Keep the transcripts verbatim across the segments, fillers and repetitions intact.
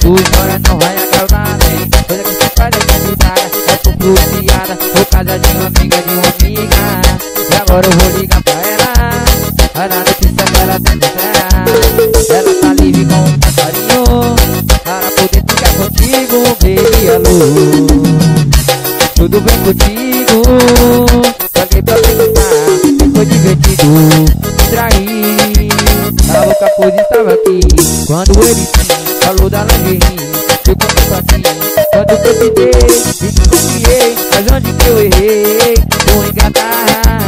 Sua história não vai acabar bem. Coisa que você faz é complicada, é complicada. Tô casadinho, amiga de uma amiga. E agora eu vou ligar pra ela. A nada que se ela tem que esperar. Ela tá livre com um passarinho para poder ficar contigo, baby, alô. Tudo bem contigo? Paguei pra perguntar, foi divertido me trair. A louca pois estava aqui quando ele sim falou da lingerie. Eu começo aqui, quando eu te dei, me confiei. Mas onde que eu errei? Vou engatar.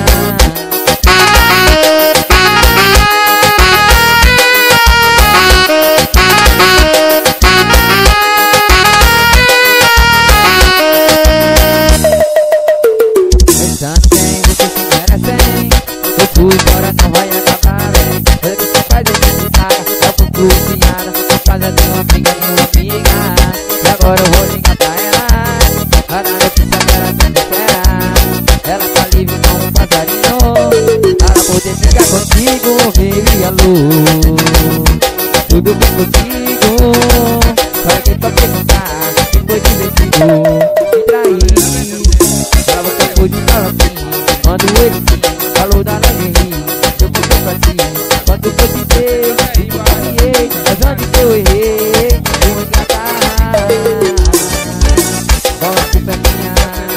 Pensando quem você se merece. Eu fui embora, não vai acabar bem. Olha que você faz eu pensar. Eu fui cruciada, por causa de uma amiga, de uma amiga. E agora eu vou ligar pra ela. A nada que se ela tem que esperar. Ela tá livre como um passarinho para poder ficar contigo, baby, alô. Tudo bem contigo? Para que pra perguntar, se foi divertido me trair. Pra você pode estar aqui quando ele sim falou da lingerie. Eu fui pra ti, quando eu te dei, e me confiei. Mas onde que eu errei? Vou engatar. Bola a culpa é minha.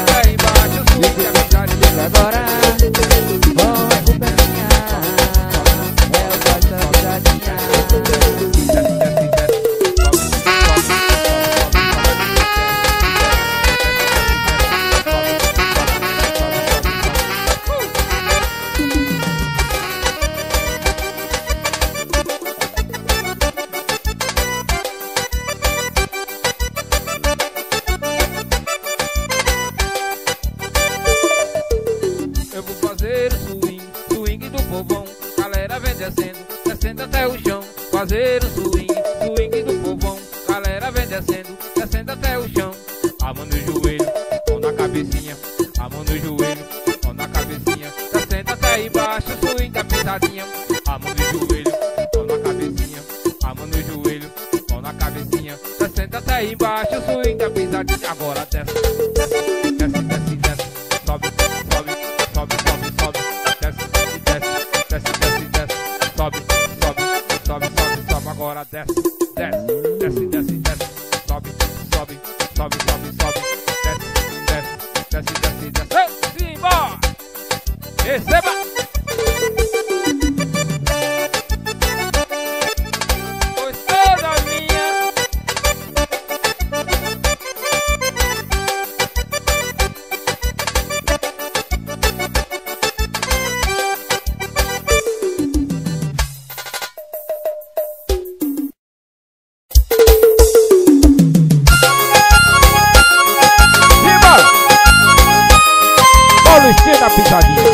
E agora? Bola a culpa é minha. É o caso da viradinha. Eu vou fazer o swing, swing do povão. Galera vem descendo, descendo até o chão. Fazer o swing, swing do povão. Galera vem descendo, descendo até o chão. A mão no joelho, mão na cabecinha. A mão no joelho, mão na cabecinha. Descendo até embaixo, swing da pisadinha. A mão no joelho, mão na cabecinha. A mão no joelho, mão na cabecinha. Descendo até embaixo, swing da pisadinha. Agora desce, desce, desce, desce, desce. Sobe, sobe. Sobe, sobe, sobe, desce, desce, desce, desce, desce, sobe, sobe, sobe, sobe, sobe, agora desce, desce, desce, desce, desce, sobe, sobe, sobe, sobe, sobe, desce, desce, desce, desce, desce, simbora! Receba! Pois toda minha. Da pisadinha.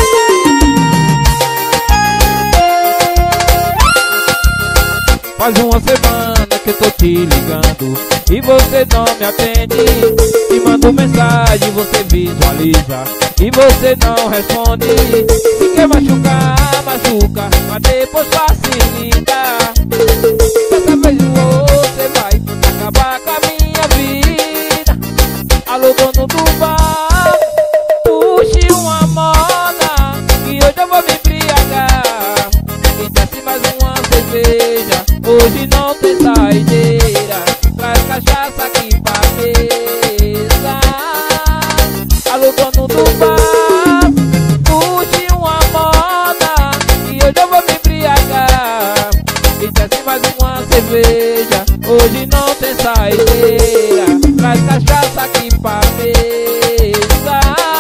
Faz uma semana que eu tô te ligando e você não me atende. Te mando mensagem, você visualiza e você não responde. Se quer machucar, machuca, mas depois facilita. Dessa vez você vai acabar com a minha vida. Alô, dono do bar, puxe uma moda, que hoje eu vou me embriagar. E desce mais uma cerveja, hoje não tem saideira. Traz cachaça aqui pra mesa. Alô, dono do bar, puxe uma moda, que hoje eu vou me embriagar. E desce mais uma cerveja, hoje não tem saideira. Traz cachaça aqui pra mesa.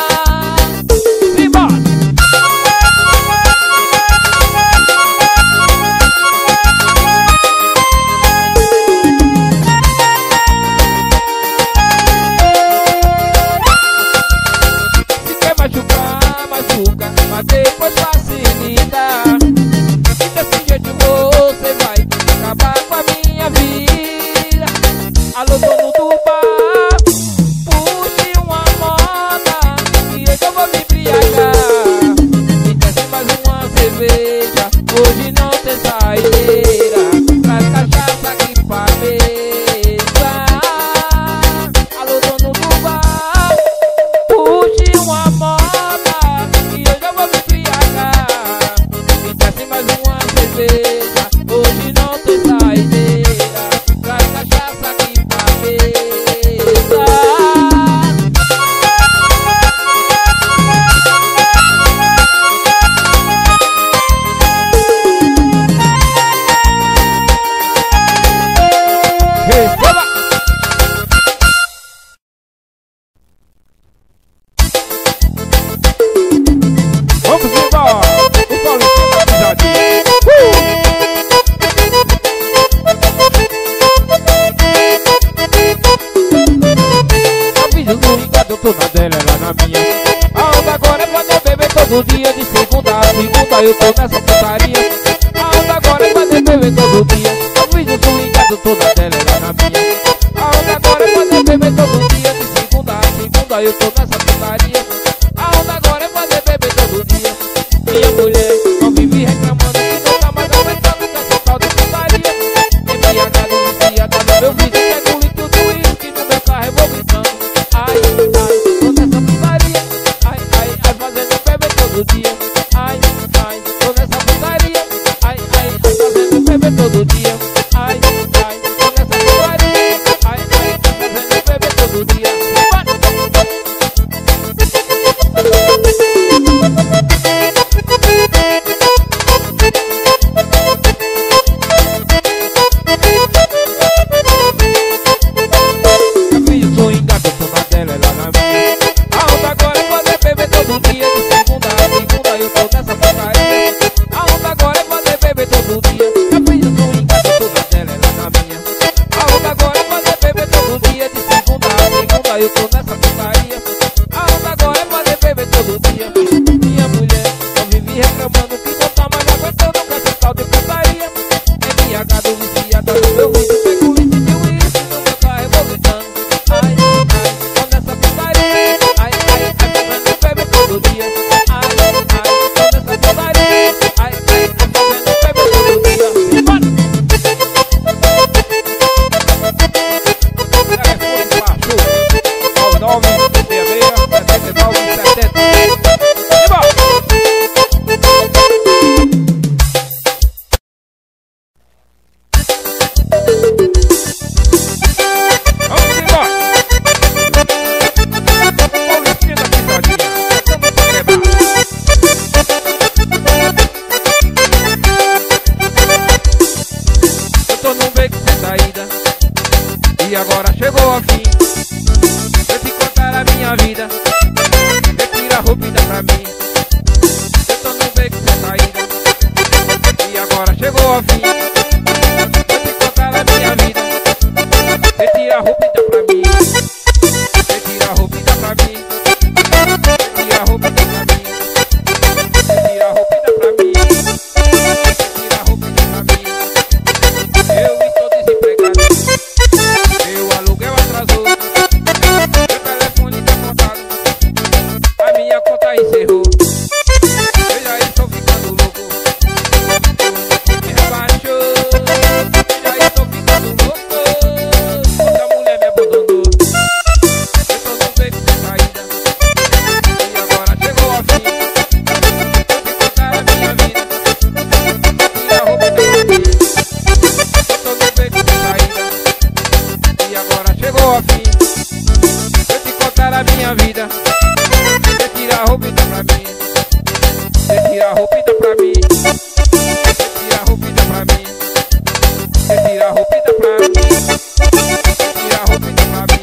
Mas depois facilita. E desse jeito você vai acabar com a minha vida. Alô, dono do bar, tô na dela, ela na minha. A onda agora é fazer beber todo dia, de segunda a segunda eu tô nessa putaria. A onda agora é fazer beber todo dia, eu fiz o swingado, tô na dela, ela na minha. A onda agora é fazer beber todo dia, de segunda a segunda eu tô nessa putaria. A onda agora é fazer beber todo dia. Minha mulher não vive reclamando que não tá mais aguentando com essa tal de putaria. Embriagado, viciada no meu vídeo, pego um litro do uísque no meu carro eu vou gritando. Ai, ai, tô nessa putaria. Ai, ai, ai, fazendo beber todo dia. Ai, ai, tô nessa putaria. Ai, ai, ai, fazendo beber todo dia. Ai, ai, tô nessa putaria. Ai, ai, fazendo beber todo dia. Eu tô nessa putaria. A onda agora é fazer beber todo dia. Minha mulher não vive reclamando que não tá mais aguentando com essa tal de putaria. Embriagado, viciada no meu vídeo, pego o litro de uísque no meu carro eu vou gritando. Ai, ai, tô nessa putaria. Ai, ai, ai, fazendo beber todo dia. Ai, ai, tô nessa putaria. Ai, ai, ai, fazendo beber todo dia. Bora! nove seis seis, setenta e nove, setenta. E bora! Vamos embora! Paulistinha da Pitadinha, estamos pra quebrar. Eu tô num beco sem saída e agora chegou ao fim. A minha vida, retira a roupinha pra mim. Eu tô no beco sem saída e agora chegou ao fim. Vou te contar a minha vida, retira a roupinha pra mim. Retira a roupinha pra mim. Retira a roupinha pra mim. Retira a roupinha pra mim. Retira a roupinha pra mim. Eu estou desempregado, meu aluguel atrasou. Encerrou. Eu já estou ficando louco. Me rebaixou. Eu já estou ficando louco. Outra mulher me abandonou. Eu tô no beco sem saída e agora chegou ao fim. Vou te contar a minha vida. Tira a roupa da minha vida. Eu tô no beco sem saída e agora chegou ao fim. Vou te contar a minha vida. Retira a roupinha pra mim. Retira a roupinha pra mim. Retira a roupinha pra mim. Retira a roupinha pra mim. Retira a roupinha pra mim.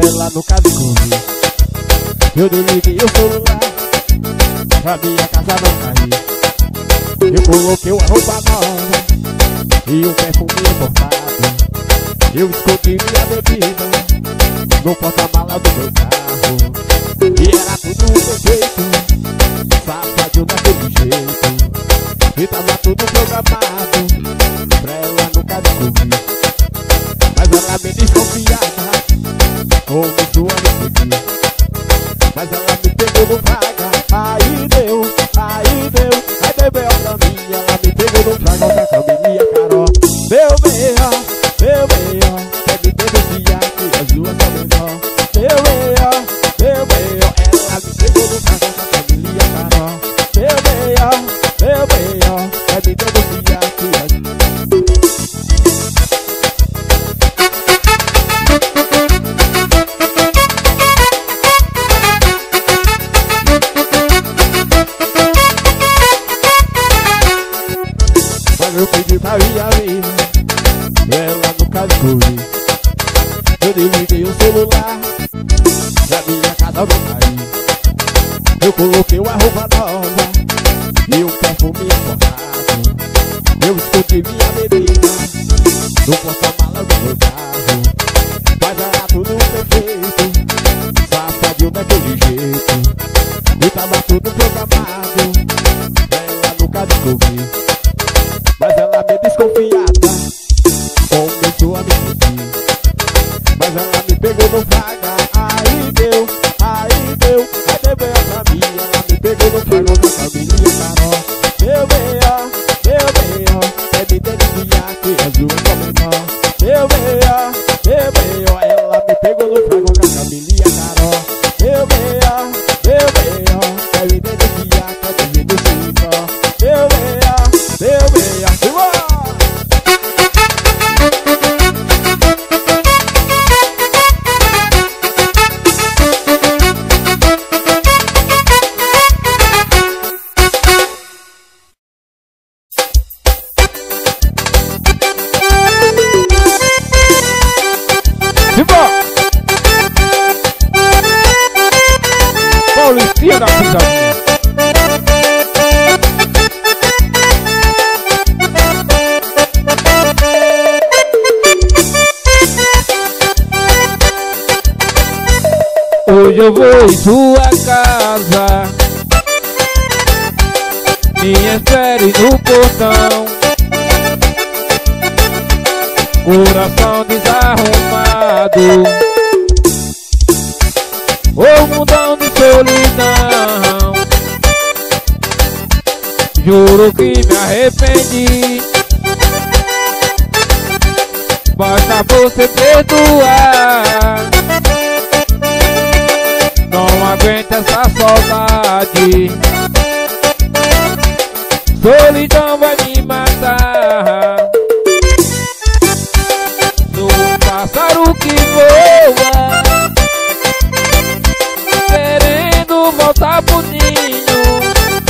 ela nunca me conviu. Eu desliguei o celular pra minha casa não cair. Eu coloquei uma roupa nova e um perfume importado. Eu escondi minha bebida no porta-mala do meu carro. E era tudo perfeito, safadinho daquele jeito. E tava tudo programado pra ela nunca descobrir. Mas ela me desconfiada, começou a me seguir. Mas ela me pegou no fraga, aí deu, aí deu. Aí deu B O pra mim, ela me pegou no fraga com a Camilinha Carol. Meu B O, meu B O, quer me denunciar que as duas são melhor. Meu B O, meu B O, ela me pegou no fraga com a Camilinha Carol. Meu B O, meu B O, quer me denunciar que as eu pedi pra minha vida, ela nunca descobriu. Eu desliguei o celular pra minha casa não cair. Eu coloquei uma roupa nova e um perfume importado. Eu escondi minha bebida no porta-mala do meu carro. Mas era tudo perfeito, safadinho daquele jeito. E tava tudo programado pra ela nunca descobrir. Mas ela me desconfiada, começou a me seguir. Mas ela me pegou no fraga, aí deu, aí deu. Aí deu B O pra mim, ela me pegou no fraga com a Camilinha Carol. Meu B O, meu B O, quer me denunciar que as duas são menor. Meu B O, meu B O, ela me pegou no fraga com a Camilinha Carol. Meu B O, meu B O, quer me denunciar que as duas são menor. Meu B O, meu B O. Paulistinha da Pisadinha. Hoje eu vou em sua casa, me espere no portão. Coração desarrumado, o mundão de solidão. Juro que me arrependi, basta você perdoar. Não aguento essa saudade, solidão vai me matar. Sou um pássaro que voa, querendo voltar pro ninho.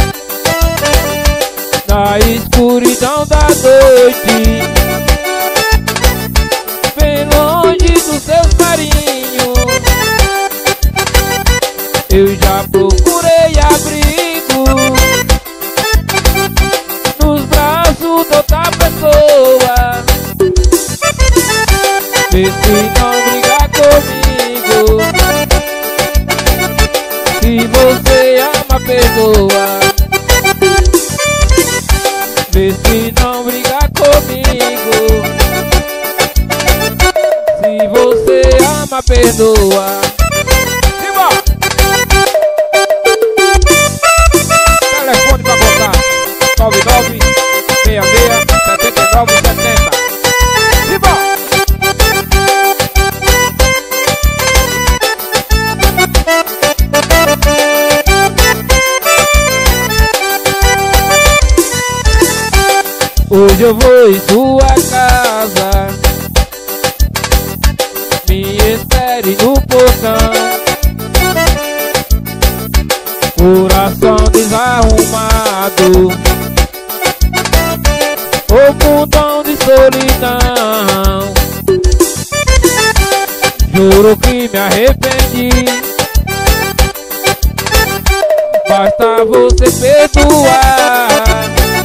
Na escuridão da noite, bem longe dos seus carinhos. Eu já procurei abrigo nos braços de outra pessoa. Vê se não brigar comigo, se você ama, perdoa. Vê se não brigar comigo, se você ama, perdoa. Telefone pra botar nove nove seis seis sete nove sete zero. Simbora! Hoje eu vou em sua casa, me espere no portão. Coração desarrumado, o mundão de solidão. Juro que me arrependo, arrepende. Basta você perdoar.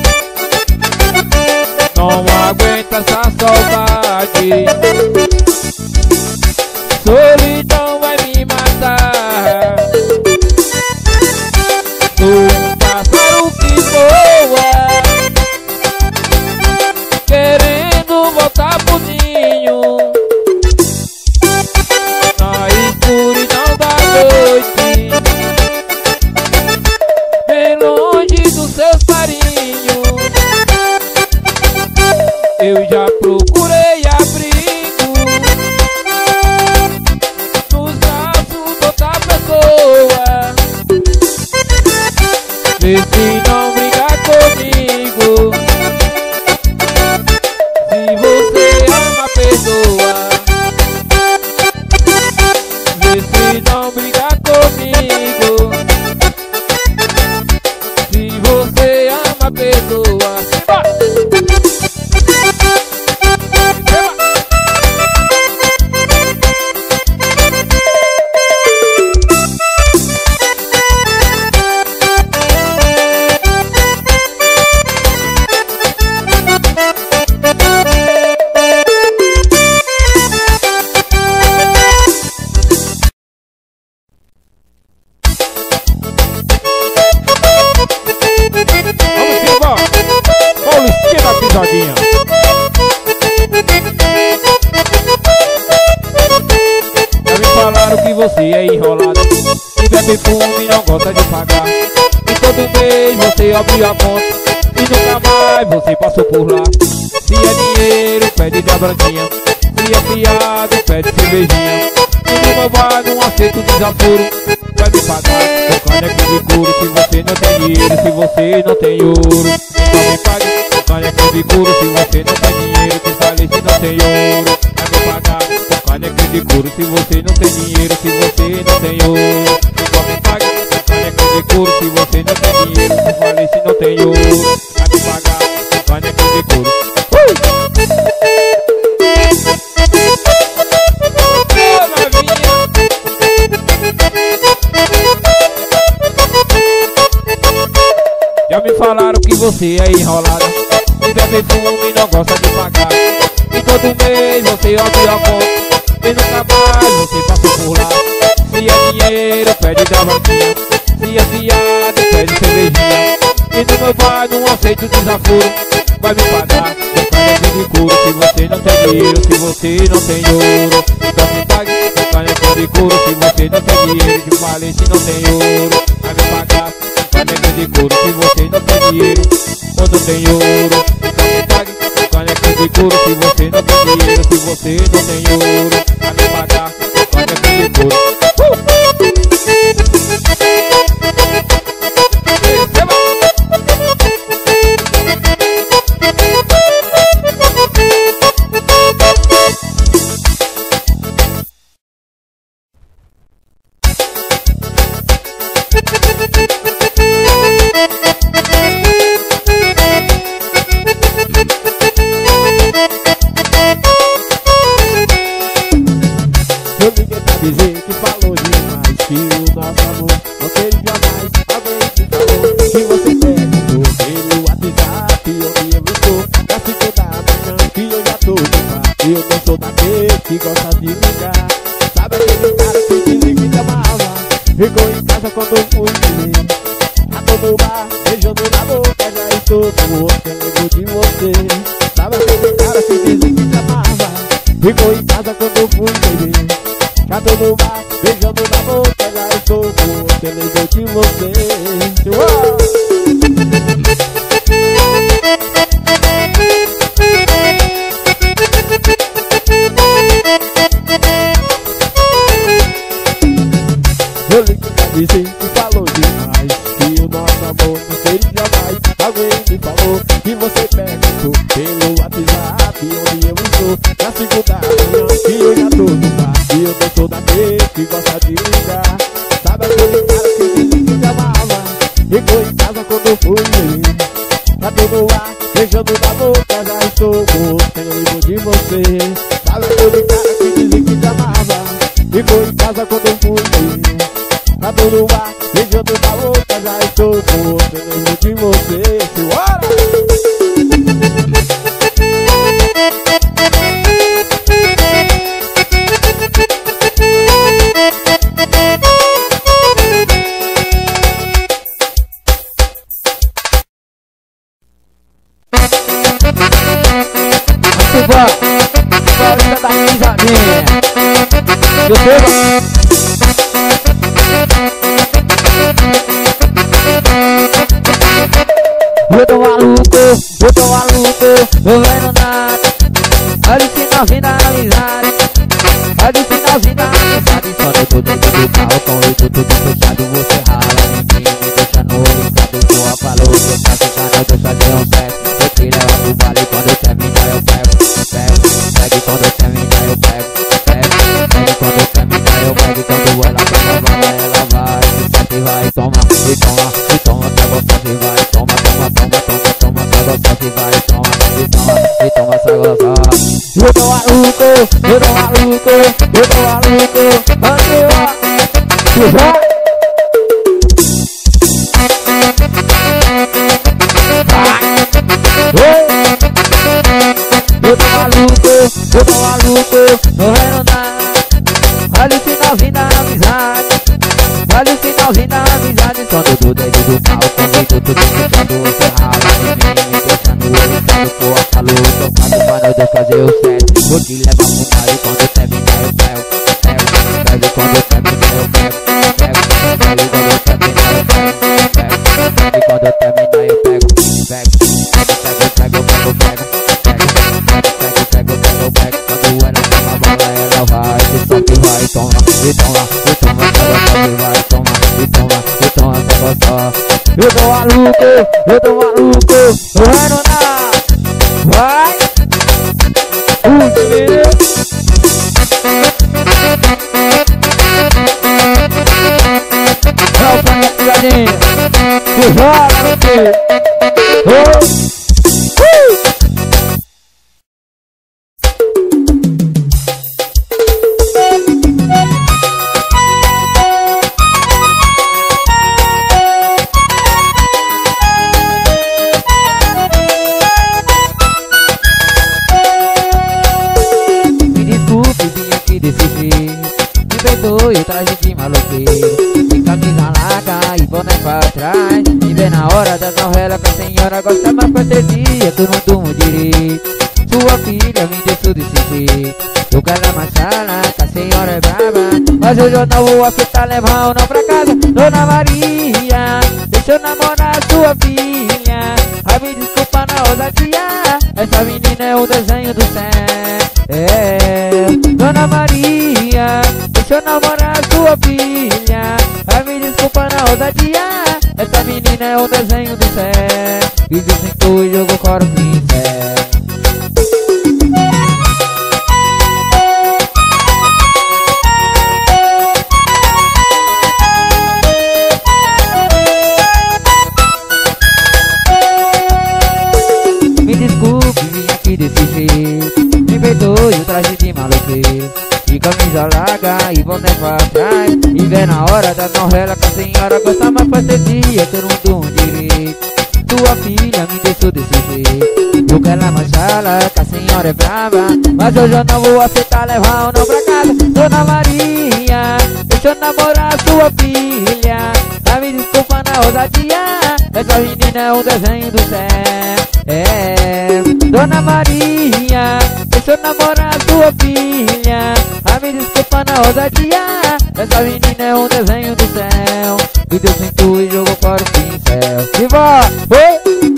Não aguenta essa saudade. Solidão vai me matar. Sou um pássaro que voa, querendo voltar pro ninho. Na escuridão da noite, bem longe dos seus carinhos. Eu já procurei abrigo nos braços de outra pessoa. Vê se não brigar comigo. Se você ama, perdoa. Vê se não brigar comigo. Se você ama, perdoa. Já me falaram que você é enrolada, que bebe fumo e não gosta de pagar. E todo mês você abre a conta e nunca mais você passou por lá. Se é dinheiro, pede de branquinha. Se é fiado, pede cervejinha. E no meu bar não aceita o desaforo. Vai me pagar com caneco de couro. Se você não tem dinheiro, se você não tem ouro, então me pague com caneco de couro. Se você não tem dinheiro, te falei se não tem ouro. Vai me pagar com caneco de couro. Se você não tem dinheiro, se você não tem ouro, então me pague com caneco de couro. Se você não tem dinheiro, te falei se não tem ouro. Vai me pagar com caneco de couro. Uh! Já me falaram que você é enrolada, e bebe fumo e não gosta de pagar. E todo mês você abre a conta e nunca mais você passa por lá. Se é dinheiro, pede da banquinha. Se é fiado, pede cervejinha. E no meu bar não aceito desaforo. Vai me pagar com caneco de couro. Se você não tem dinheiro, se você não tem ouro, então me pague com caneco de couro. Se você não tem dinheiro, te falei se não tem ouro. Vai me pagar com caneco de couro. Se você não tem dinheiro, ou não tem ouro, então me pague com caneco de couro. Se você não tem dinheiro, se você não tem ouro, vai me pagar com caneco de couro. Uh! Eu liguei pra dizer que falou demais, que o nosso amor não teve jamais. Alguém te falou que você perguntou pelo WhatsApp onde eu estou. Na segunda manhã que eu já tô de mar, eu não sou daquele que gosta de ligar. Sabe aquele cara que te liga e te amava, ficou em casa quando eu fui te ver. Já tô no bar, beijando na boca, já estou com outro, eu lembro de você. Sabe aquele cara que te liga e te amava, ficou em casa quando eu fui te ver. Já tô no bar, beijando na boca, já estou com outro, eu lembro de você. Uau! Eu liguei pra dizer que falou demais, que o nosso amor não seria jamais. Alguém me falou que você perguntou pelo WhatsApp onde eu estou. Na segunda manhã que eu já tô no bar, e eu não sou daquele que gosta de ligar. Sabe aquele cara que me liga e te amava, ficou em casa quando eu fui ver. Já tô no ar, beijando na boca, já estou com outro, eu lembro de você. Sabe aquele cara que me liga e te amava, E foi em casa quando eu fui ver. Tá todo bar, beijando da boca. Já estou com você, mesmo de você. Simbora! Bora da risadinha. Eu tô Eu tô maluco, eu tô maluco, tô vendo nada. Olha o finalzinho da amizade. Olha o finalzinho da amizade. Só eu tô dentro do carro com o tudo fechado. Você rala em mim, me deixa no estado. Sua falou que eu faço canal, deixa fazer um teste. Eu te levo pro vale, quando eu terminar eu pego. Pego, pego, quando eu terminar eu pego. Pego, pego, quando eu terminar eu pego. Quando ela toma bala, ela vai. Se sente, vai, toma, e toma, e toma, tá gostosa e vai. Toma, toma, toma, toma, toma, tá gostosa e vai. Toma, e toma, e toma, tá gostosa. Eu tô maluco, eu tô maluco, eu tô maluco. Vamos lá, vai. Eu tô maluco, eu tô maluco, tô vendo nada. Olha o finalzinho da amizade. Olha o finalzinho da amizade. Quando do dedo do pau, comigo tudo fechado. Você rala em mim, me deixa no estado. Pô, a calor, eu faço pra nós dois fazer o certo. Vou te levar pro mar e quando eu terminar eu pego. Pego, pego, quando eu terminar eu pego. Pego, pego, quando eu terminar eu pego. Pego, pego, quando eu terminar eu pego. Pego, pego, pego, pego, pego, pego. Quando ela toma bola, ela vai. Se solta e vai, toma, e toma, e toma, tá gostosa e vai, toma, e toma, e toma, tá gostosa. Eu tô maluco, eu tô maluco, tô vendo nada. Vai, uh, menino. Não, pra minha filhadinha, se joga no quê? Oh, uh. Eu traje de maloqueiro, de camisa larga e boné pra trás. Me vê na hora da novela que a senhora gosta mais pra ter dia. Tu não durmo direito, sua filha me deixou desse jeito. Eu quero mais sala, que a senhora é brava. Mas hoje eu não vou aceitar levar ou não pra casa. Dona Maria, deixa eu namorar sua filha. Ai, me desculpa na ousadia, essa menina é um desenho do céu. É, Dona Maria, deixa eu namorar sua filha. Ai, me desculpa na ousadia, essa menina é um desenho do céu. E se sentou e jogou fora o pincel. Me desculpe, vim aqui desse jeito. Me perdoe o traje de maloqueiro, de camisa larga e boné pra trás. Me vê na hora da novela que a senhora gosta mais pra ter dia. Que eu não durmo direito, sua filha me deixou desse jeito. Eu quero mais sala, que a senhora é brava. Mas hoje eu não vou aceitar levar ou não pra casa. Dona Maria, deixa eu namorar sua filha. Ai, me desculpa na ousadia, essa menina é um desenho do céu. É, Dona Maria, deixa eu namorar sua filha. Ai, me desculpa na ousadia, essa menina é um desenho do céu. E Deus sentou e jogou fora o pincel. E vai, oi!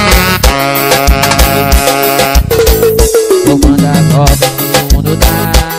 Vou mandar roda no mundo da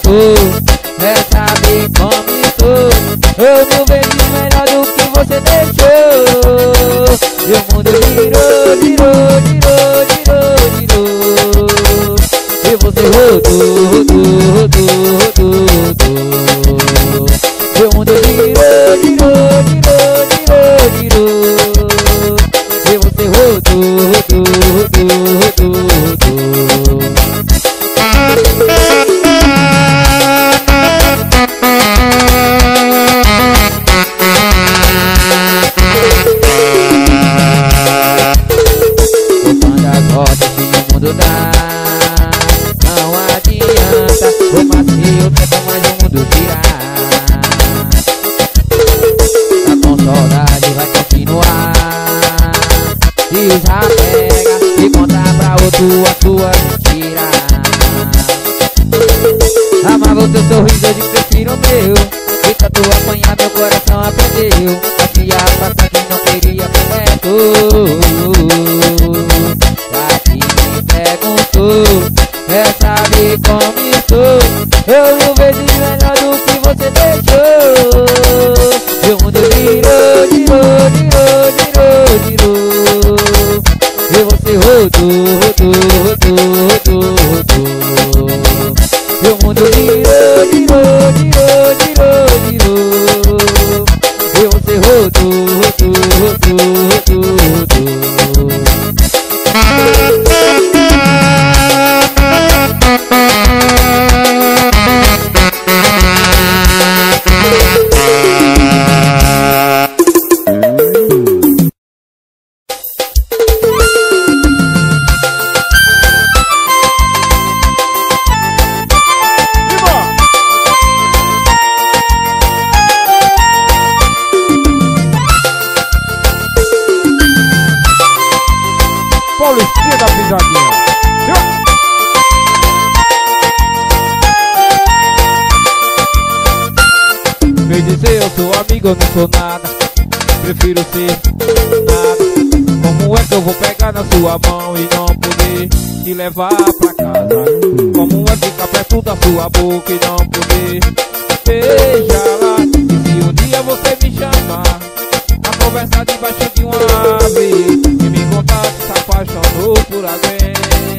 tô, é saber como estou. Eu mil vezes melhor do que você deixou. E o mundo girou, girou, girou, girou, girou. E você rodou, rodou, rodou, rodou, rodou. E o mundo girou, girou, girou, girou, girou. E você rodou, rodou, rodou, rodou, rodou. Tocando as rodas que o mundo dá, não adianta. O macio tempo mais o mundo girar. Tá com saudade, vai continuar. Desapega e conta pra outro a tua mentira. Amava o teu sorriso, eu prefiro o meu. E tanto apanhar meu coração aprendeu. Assim afasta quem não queria por perto. Já que me perguntou, é saber como estou. Eu mil vezes melhor do que você deixou. E o mundo girou, girou, girou, girou, girou. E você rodou, rodou, rodou, rodou, rodou. E o mundo girou, girou, girou, girou, girou. E você rodou, rodou, rodou, rodou, rodou. Paulistinha da pisadinha. Vem dizer eu sou amigo, eu não sou nada. Prefiro ser nada. Como é que eu vou pegar na sua mão e não poder te levar pra casa? Como é ficar perto da sua boca e não poder beijar lá? E se um dia você me chamar a conversar debaixo de uma ave e me contar que se apaixonou por alguém,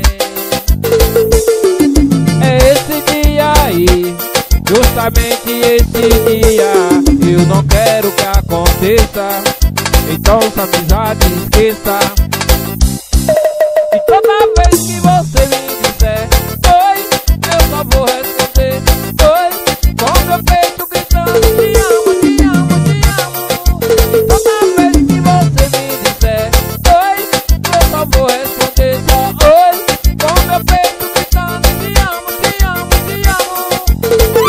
é esse dia aí, justamente esse dia. Eu não quero que aconteça, então essa amizade esqueça. E toda vez que você me disser oi, eu só vou responder oi, com meu peito gritando te amo, te amo, te amo. E toda vez que você me disser oi, eu só vou responder só oi, com meu peito gritando te amo, te amo, te amo.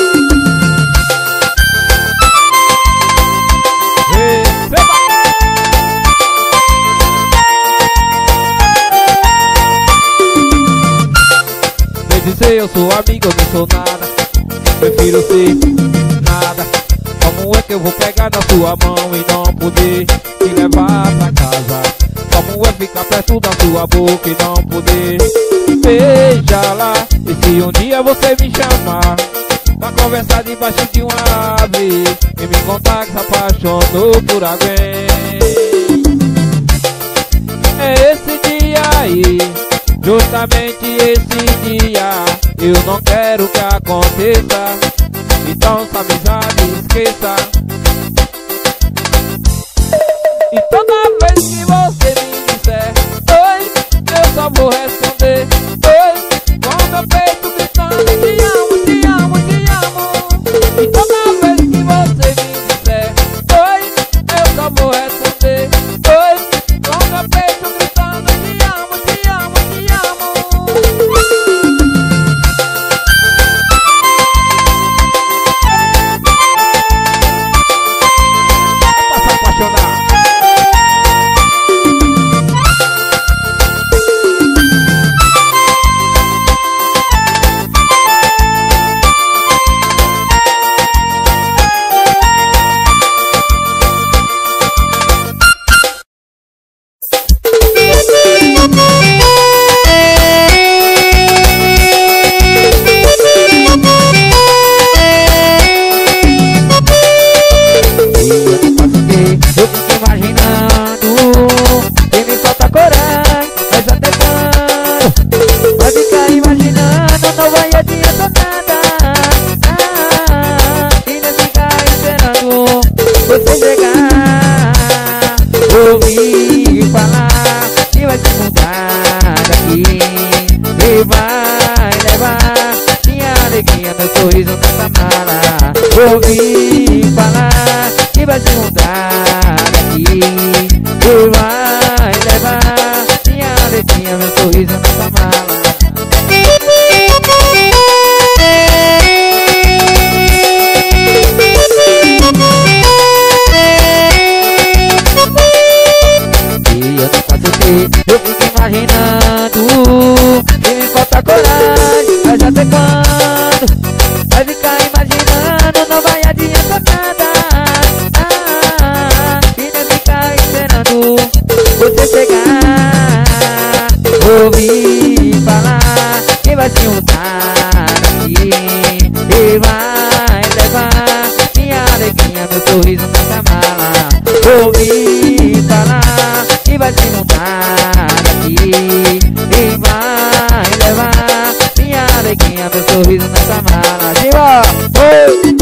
Receba! Vem dizer eu sou amigo, eu não sou nada. Prefiro ser nada. Como é que eu vou pegar na sua mão e não poder te levar pra casa? Como é ficar perto da sua boca e não poder beijar lá? E se um dia você me chamar pra conversar debaixo de uma árvore e me contar que se apaixonou por alguém, é esse dia aí, justamente esse dia. Eu não quero que aconteça, então essa amizade esqueça. E toda vez que você me disser oi, eu só vou responder oi, com meu peito gritando te amo, te amo, te amo. E toda vez que você me disser oi, eu só vou responder oi, com meu peito gritando te amo, te amo, te amo. Passa a apaixonar. juntar daqui e vai levar minha alegria, meu sorriso nessa mala. Ouvi falar que vai se juntar daqui e vai levar minha alegria, meu sorriso nessa mala. E eu não posso ter, eu fico imaginando, e me falta coragem, mas até quando? Vai ficar imaginando, não vai adiantar nada. Ah, e não ficar esperando você chegar. Ouvi falar que vai se juntar aqui e vai levar minha alegria, meu sorriso nessa mala. Ouvi falar que vai se juntar aqui e vai levar minha alegria, meu sorriso nessa mala. Simbora! Oi!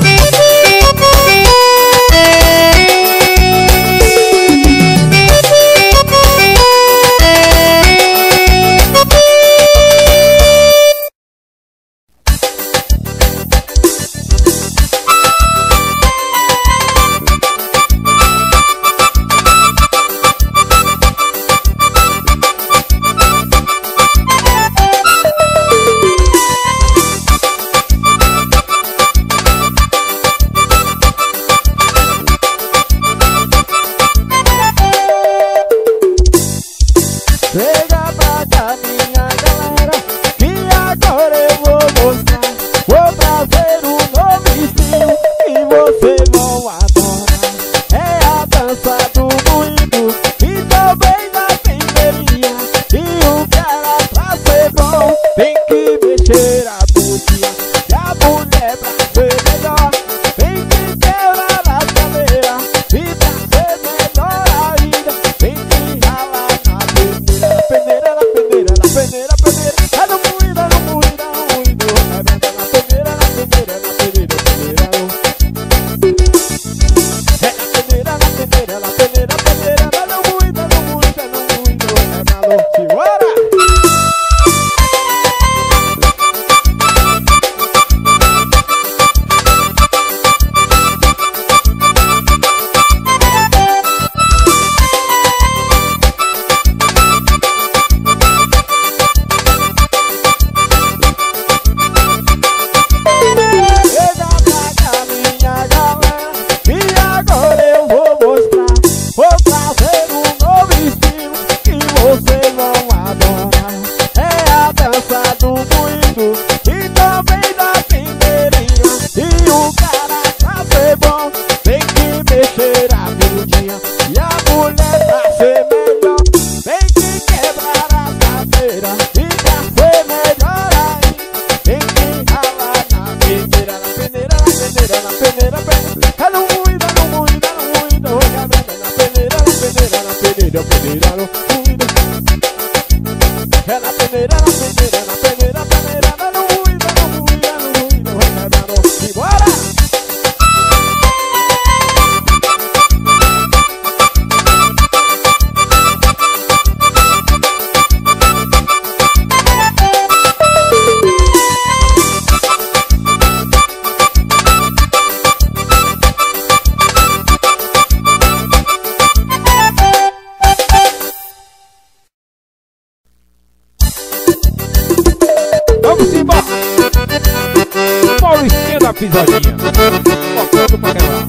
Pisadinha, tocando pra quebrar.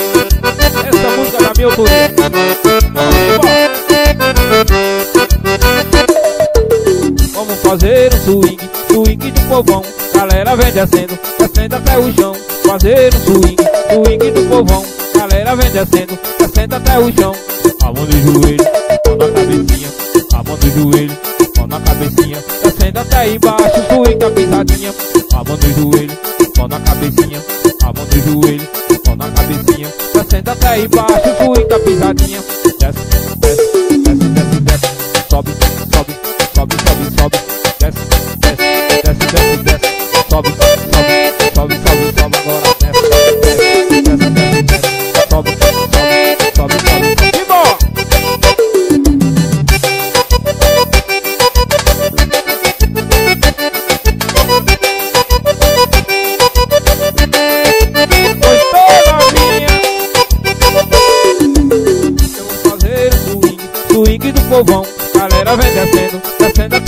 Essa música da minha autoria. Vamos fazer um swing, swing do povão. Galera vem descendo, descendo até o chão. Fazer um swing, swing do povão. Galera vem descendo, descendo até o chão. A mão do joelho, mão na cabecinha. A mão do joelho, mão na cabecinha. Descendo até embaixo, swing a pisadinha. A mão do joelho, mão na cabecinha, a mão do joelho, mão na cabecinha. Descendo até embaixo, swing a pisadinha. Desce, desce, desce, desce, desce. Sobe, sobe, sobe, sobe, sobe. Desce, desce, desce, desce, desce. Sobe, sobe, sobe, sobe, sobe. Agora desce, desce, desce, desce, desce. Sobe, sobe, sobe, sobe, sobe. E bom!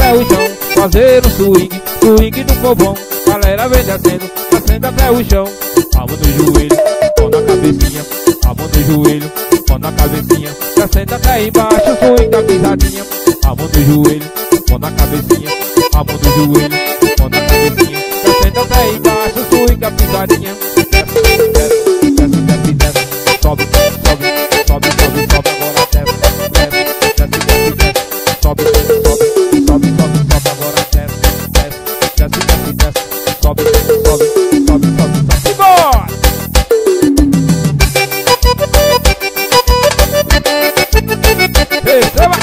até o chão, fazer um swing, swing do povão. Galera vem descendo, descendo até o chão. A mão no joelho, pão na cabecinha. A mão no joelho, pão na cabecinha. Descendo até embaixo, swing da pisadinha. A mão no joelho, pão na cabecinha. A mão no joelho, pão na cabecinha. Descendo até embaixo, swing da pisadinha. Desce, desce, desce, desce, desce. Sobe, sobe, sobe, sobe, sobe. Agora desce, desce, desce, desce, desce. Sobe, sobe, sobe, sobe, sobe. Agora desce, desce, desce, desce, desce. Sobe, sobe, sobe, sobe, sobe. Bora! Receba!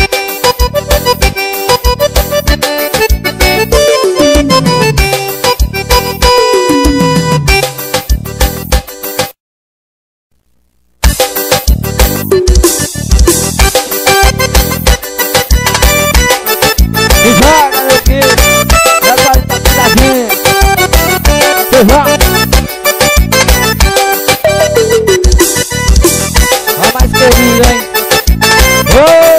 Ó mais querido, hein? Oh!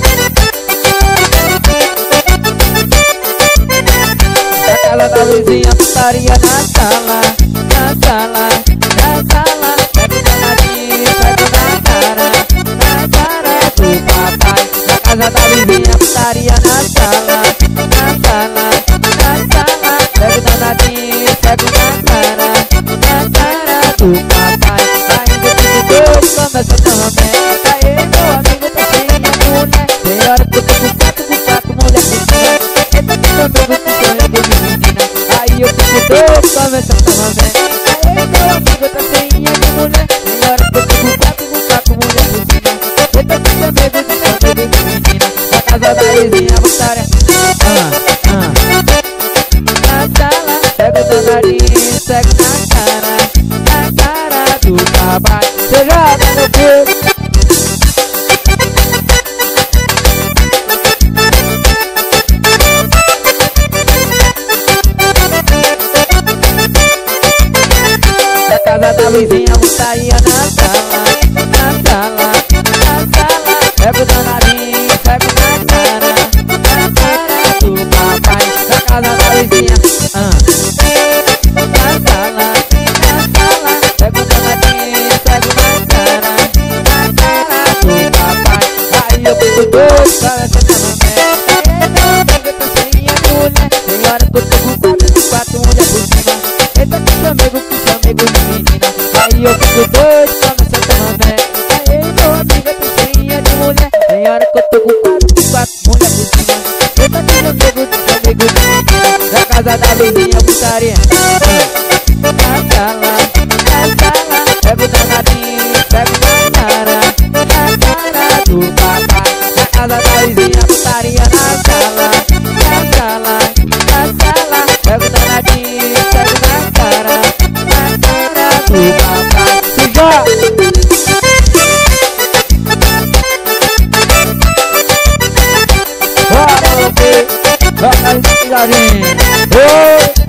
Da casa da vizinha, putaria na sala, na sala, na sala. Pega o danadinho, pega na cara, na cara do papai. Da casa da vizinha, putaria na sala, na sala, na sala. Pega o danadinho, pega na cara, na cara do papai. Começa a tomar merda, aí meu amigo tá cheio de mulher. Tem hora que eu tô com quatro, com quatro mulher menina. Eita que meu amigo que sonha de menina. Aí eu fico doido, começa a tomar merda. Aí meu amigo tá cheio de mulher. Tem hora que eu tô com quatro, com quatro mulher menina. Eita que meu amigo que sonha de menina. Na casa da vizinha, Vitória. Ah, ah. Na sala, pega o danadinho, segue na cara, na cara do papai. Você joga no peito. Da casa da vizinha, putaria na sala, na sala, na sala. Pega o danadinho, pega na cara, na cara do papai. Da casa da vizinha, ah. Na sala, na sala. Pega o danadinho, pega na cara, na cara do papai. Aí eu fico doido, começa a tomar merda. Aí meu amigo tá cheio de mulher. Tem hora que eu tô com quatro, com quatro mulher por cima. Eita que chamego, que chamego de menina. Aí eu fico doido, começa a tomar merda. Aí meu amigo tá cheio de mulher. Tem hora que eu tô com quatro, com quatro mulher por cima. Eita que chamego, que chamego de menina. Da casa da vizinha, putaria. Na sala, na sala. Pega o danadinho, pega na cara, na cara do papai. Na casa da vizinha, putaria na sala, na sala, na sala. Pega o danadinho, pega na cara, na cara do papai. Se joga! Bora, meu filho! Bora, pisadinha!